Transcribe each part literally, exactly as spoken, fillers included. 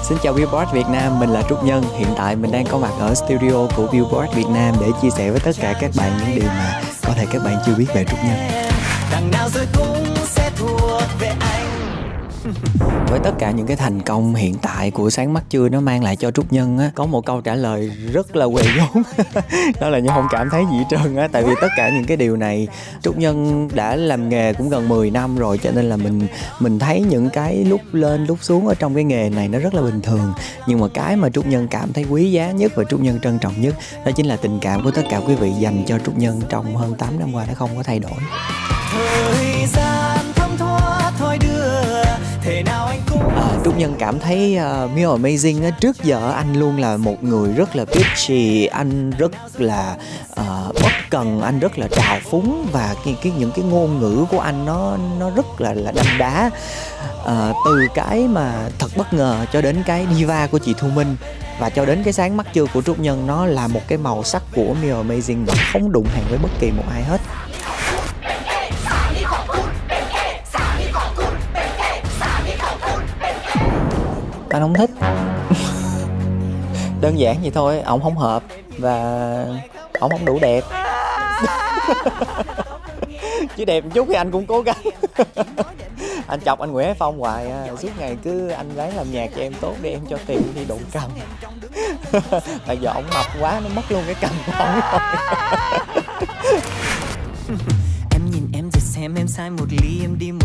Xin chào Billboard Việt Nam, mình là Trúc Nhân. Hiện tại mình đang có mặt ở studio của Billboard Việt Nam để chia sẻ với tất cả các bạn những điều mà có thể các bạn chưa biết về Trúc Nhân. Đằng nào rồi cũng sẽ thuộc về anh. Với tất cả những cái thành công hiện tại của Sáng Mắt Trưa nó mang lại cho Trúc Nhân á, có một câu trả lời rất là quề vốn. Đó là Nhân không cảm thấy gì hết trơn á. Tại vì tất cả những cái điều này Trúc Nhân đã làm nghề cũng gần mười năm rồi, cho nên là mình mình thấy những cái lúc lên lúc xuống ở trong cái nghề này nó rất là bình thường. Nhưng mà cái mà Trúc Nhân cảm thấy quý giá nhất và Trúc Nhân trân trọng nhất đó chính là tình cảm của tất cả quý vị dành cho Trúc Nhân trong hơn tám năm qua đã không có thay đổi. Thời gian thấm thoát thôi đưa. À, Trúc Nhân cảm thấy uh, Mio Amazing á, trước giờ anh luôn là một người rất là bitchy, anh rất là uh, bất cần, anh rất là trào phúng và cái, cái những cái ngôn ngữ của anh nó nó rất là là đanh đá. Uh, từ cái mà thật bất ngờ cho đến cái diva của chị Thu Minh và cho đến cái Sáng Mắt Trưa của Trúc Nhân, nó là một cái màu sắc của Mio Amazing và không đụng hàng với bất kỳ một ai hết. Anh không thích. Đơn giản vậy thôi, ổng không hợp và ổng không đủ đẹp. Chứ đẹp một chút thì anh cũng cố gắng. Anh chọc anh Nguyễn Hải Phong hoài à, suốt ngày cứ anh ráng làm nhạc cho em tốt để em cho tiền đi đụng cầm. Tại giờ ổng mập quá nó mất luôn cái cầm của ổng rồi. Em nhìn em rồi xem em sai một ly em đi một.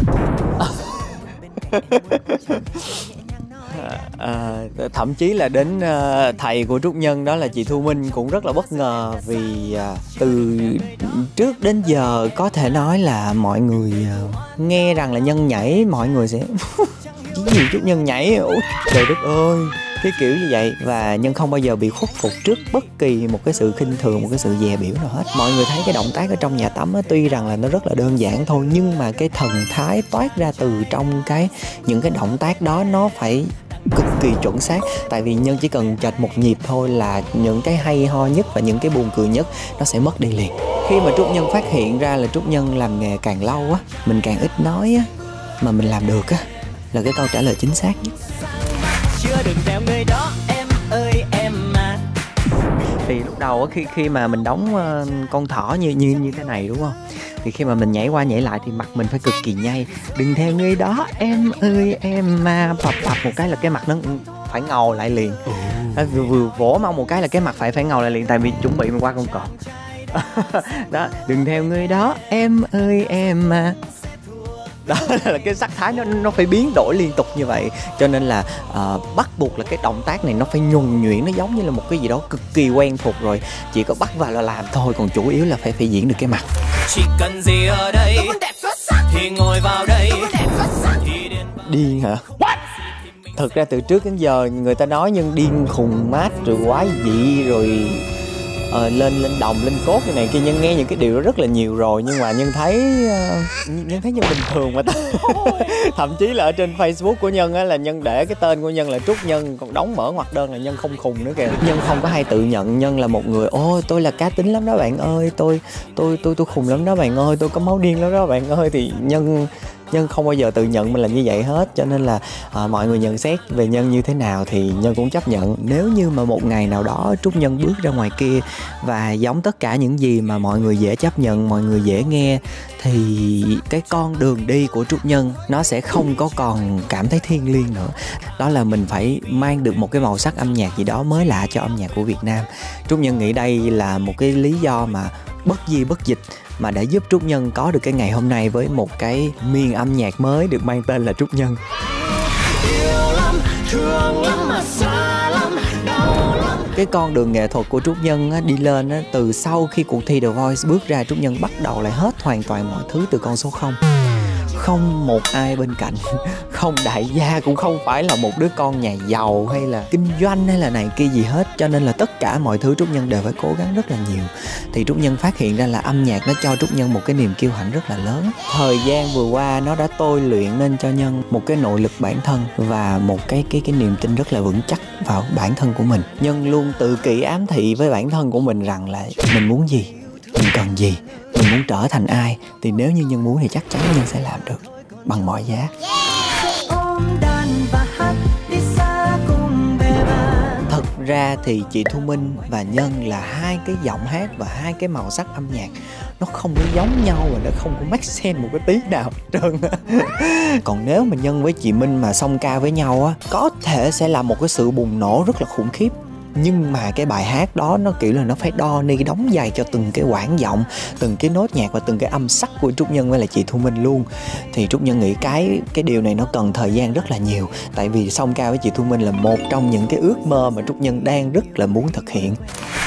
À, thậm chí là đến uh, thầy của Trúc Nhân đó là chị Thu Minh cũng rất là bất ngờ vì uh, từ trước đến giờ có thể nói là mọi người uh, nghe rằng là Nhân nhảy mọi người sẽ cái gì Trúc Nhân nhảy, ôi trời đất ơi, cái kiểu như vậy. Và Nhân không bao giờ bị khuất phục trước bất kỳ một cái sự khinh thường, một cái sự dè biểu nào hết. Mọi người thấy cái động tác ở trong nhà tắm á, tuy rằng là nó rất là đơn giản thôi, nhưng mà cái thần thái toát ra từ trong cái những cái động tác đó nó phải cực kỳ chuẩn xác. Tại vì Nhân chỉ cần chệch một nhịp thôi là những cái hay ho nhất và những cái buồn cười nhất nó sẽ mất đi liền. Khi mà Trúc Nhân phát hiện ra là Trúc Nhân làm nghề càng lâu á, mình càng ít nói á, mà mình làm được á, là cái câu trả lời chính xác nhất. Chưa đừng theo người đó em ơi em mà. Thì lúc đầu á, khi khi mà mình đóng uh, con thỏ như như như thế này đúng không? Thì khi mà mình nhảy qua nhảy lại thì mặt mình phải cực kỳ nhây. Đừng theo người đó em ơi em mà, bập bập một cái là cái mặt nó phải ngầu lại liền. Ừ. Vừa vừa vỗ mông một cái là cái mặt phải phải ngầu lại liền, tại vì chuẩn bị mình qua con cọp. Đó, đừng theo người đó em ơi em mà. Đó là cái sắc thái nó nó phải biến đổi liên tục như vậy, cho nên là uh, bắt buộc là cái động tác này nó phải nhuần nhuyễn, nó giống như là một cái gì đó cực kỳ quen thuộc rồi, chỉ có bắt vào là làm thôi, còn chủ yếu là phải phải diễn được cái mặt. Chỉ cần gì ở đây thì ngồi vào đây. Điên hả? Thực ra từ trước đến giờ người ta nói Nhân điên khùng mát rồi quái dị rồi Ờ, lên lên đồng lên cốt như này kia. Nhân nghe những cái điều đó rất là nhiều rồi, nhưng mà Nhân thấy uh, Nhân thấy Nhân bình thường mà ta. Thậm chí là ở trên Facebook của Nhân á, là Nhân để cái tên của Nhân là Trúc Nhân, còn đóng mở ngoặc đơn là Nhân không khùng nữa kìa. Nhân không có hay tự nhận Nhân là một người ôi tôi là cá tính lắm đó bạn ơi, tôi tôi tôi tôi khùng lắm đó bạn ơi, tôi có máu điên lắm đó bạn ơi. Thì Nhân Nhân không bao giờ tự nhận mình là như vậy hết, cho nên là à, mọi người nhận xét về Nhân như thế nào thì Nhân cũng chấp nhận. Nếu như mà một ngày nào đó Trúc Nhân bước ra ngoài kia và giống tất cả những gì mà mọi người dễ chấp nhận, mọi người dễ nghe, thì cái con đường đi của Trúc Nhân nó sẽ không có còn cảm thấy thiêng liêng nữa. Đó là mình phải mang được một cái màu sắc âm nhạc gì đó mới lạ cho âm nhạc của Việt Nam. Trúc Nhân nghĩ đây là một cái lý do mà bất di bất dịch mà đã giúp Trúc Nhân có được cái ngày hôm nay với một cái miền âm nhạc mới được mang tên là Trúc Nhân. Cái con đường nghệ thuật của Trúc Nhân á, đi lên á, từ sau khi cuộc thi The Voice bước ra, Trúc Nhân bắt đầu lại hết hoàn toàn mọi thứ từ con số không. Không một ai bên cạnh, không đại gia, cũng không phải là một đứa con nhà giàu hay là kinh doanh hay là này kia gì hết. Cho nên là tất cả mọi thứ Trúc Nhân đều phải cố gắng rất là nhiều. Thì Trúc Nhân phát hiện ra là âm nhạc nó cho Trúc Nhân một cái niềm kiêu hãnh rất là lớn. Thời gian vừa qua nó đã tôi luyện nên cho Nhân một cái nội lực bản thân và một cái cái cái niềm tin rất là vững chắc vào bản thân của mình. Nhân luôn tự kỷ ám thị với bản thân của mình rằng là mình muốn gì, mình cần gì, mình muốn trở thành ai, thì nếu như Nhân muốn thì chắc chắn Nhân sẽ làm được bằng mọi giá. Yeah! ra thì chị Thu Minh và Nhân là hai cái giọng hát và hai cái màu sắc âm nhạc nó không có giống nhau và nó không có make sense một cái tí nào hết trơn. Còn nếu mà Nhân với chị Minh mà song ca với nhau á, có thể sẽ là một cái sự bùng nổ rất là khủng khiếp. Nhưng mà cái bài hát đó nó kiểu là nó phải đo ni đóng giày cho từng cái quãng giọng, từng cái nốt nhạc và từng cái âm sắc của Trúc Nhân với lại chị Thu Minh luôn. Thì Trúc Nhân nghĩ cái cái điều này nó cần thời gian rất là nhiều. Tại vì song ca với chị Thu Minh là một trong những cái ước mơ mà Trúc Nhân đang rất là muốn thực hiện.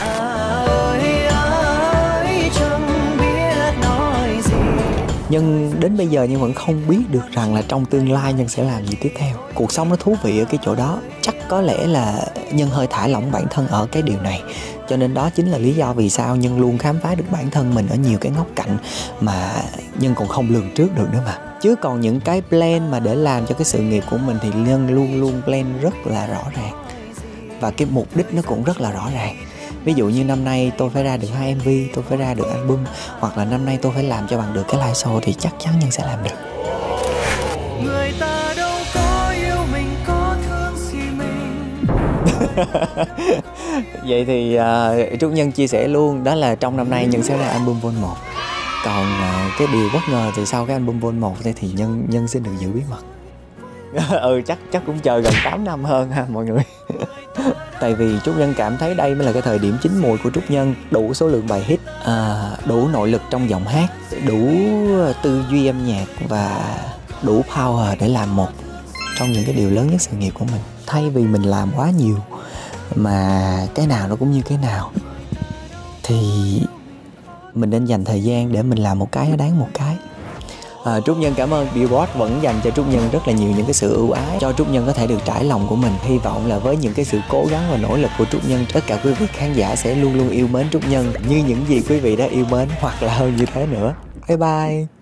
Nhân đến bây giờ Nhân vẫn không biết được rằng là trong tương lai Nhân sẽ làm gì tiếp theo. Cuộc sống nó thú vị ở cái chỗ đó. Chắc có lẽ là Nhân hơi thả lỏng bản thân ở cái điều này. Cho nên đó chính là lý do vì sao Nhân luôn khám phá được bản thân mình ở nhiều cái ngóc cạnh mà Nhân còn không lường trước được nữa mà. Chứ còn những cái plan mà để làm cho cái sự nghiệp của mình thì Nhân luôn luôn plan rất là rõ ràng. Và cái mục đích nó cũng rất là rõ ràng. Ví dụ như năm nay tôi phải ra được hai em vê, tôi phải ra được album, hoặc là năm nay tôi phải làm cho bằng được cái live show thì chắc chắn Nhân sẽ làm được. Người ta đâu có yêu mình, có thương gì mình. Vậy thì uh, Trúc Nhân chia sẻ luôn, đó là trong năm nay Nhân sẽ ra album Vol một. Còn uh, cái điều bất ngờ từ sau cái album Vol một này thì Nhân Nhân xin được giữ bí mật. ừ chắc chắc cũng chờ gần tám năm hơn ha mọi người. Tại vì Trúc Nhân cảm thấy đây mới là cái thời điểm chín mùi của Trúc Nhân. Đủ số lượng bài hit, à, đủ nội lực trong giọng hát, đủ tư duy âm nhạc và đủ power để làm một trong những cái điều lớn nhất sự nghiệp của mình. Thay vì mình làm quá nhiều mà cái nào nó cũng như cái nào thì mình nên dành thời gian để mình làm một cái nó đáng một cái. À, Trúc Nhân cảm ơn Billboard vẫn dành cho Trúc Nhân rất là nhiều những cái sự ưu ái cho Trúc Nhân có thể được trải lòng của mình. Hy vọng là với những cái sự cố gắng và nỗ lực của Trúc Nhân, tất cả quý vị khán giả sẽ luôn luôn yêu mến Trúc Nhân như những gì quý vị đã yêu mến hoặc là hơn như thế nữa. Bye bye.